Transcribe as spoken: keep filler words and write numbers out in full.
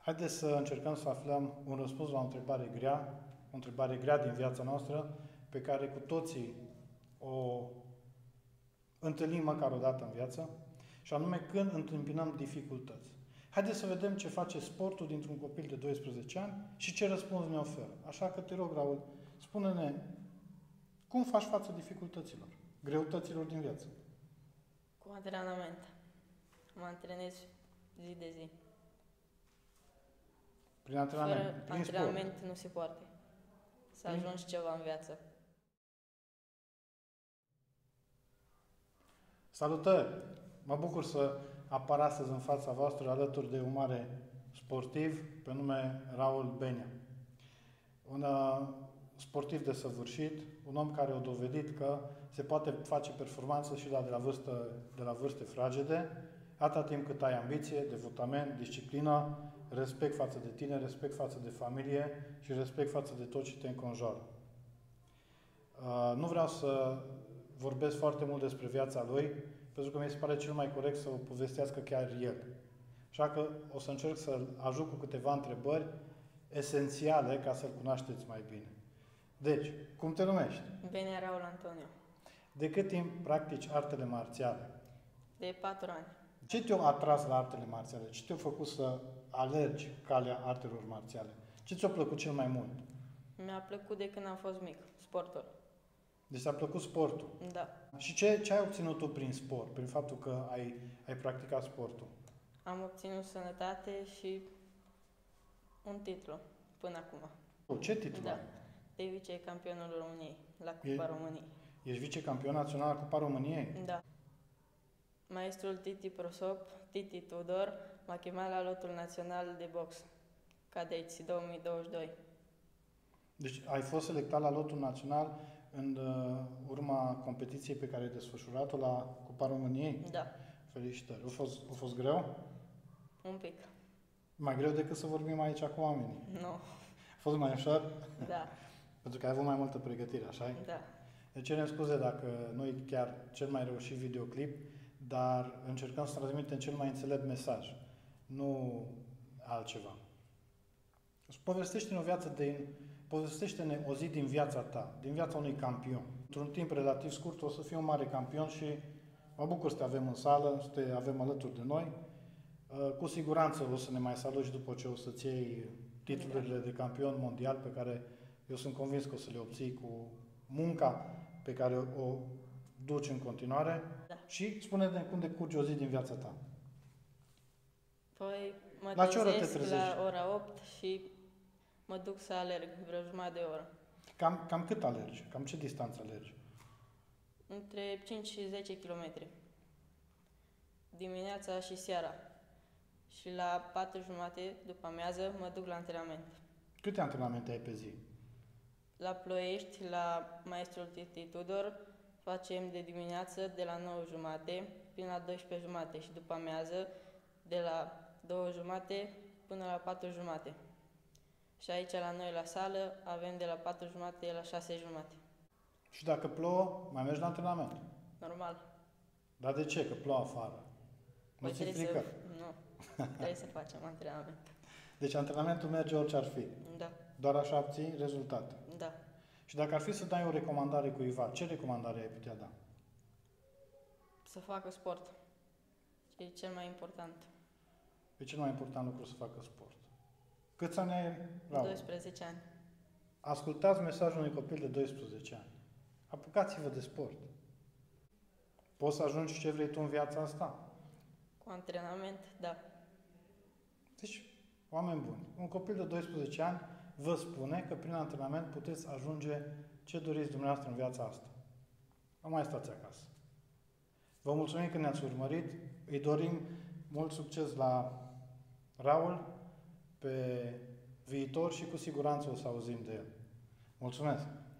Haideți să încercăm să aflăm un răspuns la o întrebare grea, o întrebare grea din viața noastră, pe care cu toții o întâlnim măcar o dată în viață, și anume când întâmpinăm dificultăți. Haideți să vedem ce face sportul dintr-un copil de doisprezece ani și ce răspuns ne oferă. Așa că te rog, Raul, spune-ne cum faci față dificultăților, greutăților din viață. Cu antrenament. Mă antrenez zi de zi. Prin antrenament, Fără prin antrenament sport. nu se poate să Prin- ajungi ceva în viață. Salutări! Mă bucur să apar astăzi în fața voastră alături de un mare sportiv pe nume Raul Benea. Un uh, sportiv desăvârșit, un om care a dovedit că se poate face performanță și la de la, vârstă, de la vârste fragede, atâta timp cât ai ambiție, devotament, disciplină, respect față de tine, respect față de familie și respect față de tot ce te înconjoară. Uh, nu vreau să vorbesc foarte mult despre viața lui, pentru că mi se pare cel mai corect să o povestească chiar el. Așa că o să încerc să-l ajut cu câteva întrebări esențiale ca să-l cunoașteți mai bine. Deci, cum te numești? Benea Raul Antonio. De cât timp practici artele marțiale? De patru ani. Ce te-a atras la artele marțiale? Ce te-a făcut să alergi calea artelor marțiale? Ce ți-a plăcut cel mai mult? Mi-a plăcut de când am fost mic, sportul. Deci ți-a plăcut sportul. Da. Și ce, ce ai obținut tu prin sport, prin faptul că ai, ai practicat sportul? Am obținut sănătate și un titlu până acum. Ce titlu Da. ai? De vicecampionul României, la Cupa E- României. Ești vicecampion național la Cupa României? Da. Maestrul Titi Prosop, Titi Tudor, m-a chemat la lotul național de box, cadeți două mii douăzeci și doi. Deci ai fost selectat la lotul național în uh, urma competiției pe care ai desfășurat-o la Cupa României? Da, Felicitări! A fost, a fost greu? un pic. Mai greu decât să vorbim aici cu oamenii. Nu, A fost mai ușor? da, Pentru că ai avut mai multă pregătire, așa-i? da. Ne cerem scuze dacă nu e chiar cel mai reușit videoclip, dar încercăm să transmitem cel mai înțelept mesaj, nu altceva. Povestește-ne o viață din, povestește-ne o zi din viața ta, din viața unui campion. Într-un timp relativ scurt o să fii un mare campion și mă bucur să te avem în sală, să te avem alături de noi. Cu siguranță o să ne mai saluți după ce o să-ți iei titlurile de campion mondial pe care eu sunt convins că o să le obții cu munca pe care o duci în continuare. Da. Și spune-ne cum decurge o zi din viața ta. Păi mă La ce oră te trezesc trezești? la ora opt și mă duc să alerg vreo jumătate de oră. Cam, cam cât alergi? Cam ce distanță alergi? Între cinci și zece kilometri. Dimineața și seara. Și la patru jumate după amiază mă duc la antrenament. Câte antrenamente ai pe zi? La Ploiești, la maestrul Titi Tudor, facem de dimineață de la nouă jumate până la douăsprezece jumate și după amiază de la două jumate până la patru jumate. Și aici la noi la sală avem de la patru jumate la șase jumate. Și dacă plouă, mai mergi la antrenament. Normal. Dar de ce? Că plouă afară. Nu Păi ți-e trebuie frică? să, nu, trebuie să facem antrenament. Deci antrenamentul merge orice ar fi. Da, Doar așa obții rezultate. da. Și dacă ar fi să dai o recomandare cuiva, ce recomandare ai putea da? Să facă sport. Ce e cel mai important. E cel mai important lucru să facă sport. Câți ani ai? Raul? doisprezece ani. Ascultați mesajul unui copil de doisprezece ani. Apucați-vă de sport. Poți să ajungi ce vrei tu în viața asta? Cu antrenament, da. Deci, oameni buni, un copil de doisprezece ani vă spune că prin antrenament puteți ajunge ce doriți dumneavoastră în viața asta. Nu mai stați acasă. Vă mulțumim că ne-ați urmărit. Îi dorim mult succes la Raul pe viitor și cu siguranță o să auzim de el. Mulțumesc!